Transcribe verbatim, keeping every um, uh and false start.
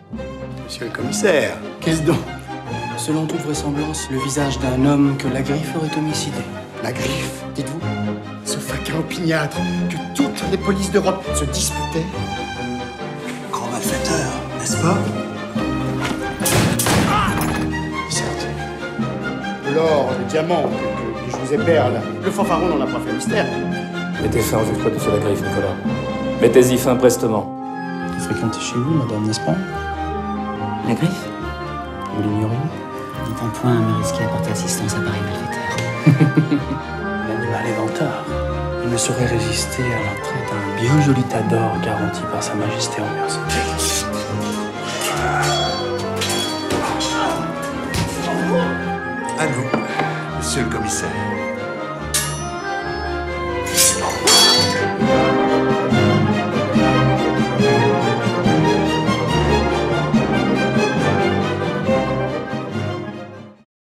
Monsieur le commissaire, qu'est-ce donc? Selon toute vraisemblance, le visage d'un homme que la griffe aurait homicidé. La griffe, dites-vous? Ce faquin opiniâtre que toutes les polices d'Europe se disputaient? Grand malfaiteur, n'est-ce pas? Certes. L'or, le diamant, les bijoux et perles, le fanfaron n'en a pas fait mystère. Mettez fin aux exploitations de la griffe, Nicolas. Mettez-y fin prestement. Vous fréquentez chez vous, madame, n'est-ce pas? La griffe? Vous l'ignoriez? Dites un point à me risquer à porter assistance à pareil malfaiteur. L'animal est vantard. Il ne saurait résister à l'entrée d'un bien joli tas d'or garanti par sa majesté en personne. À nous, monsieur le commissaire.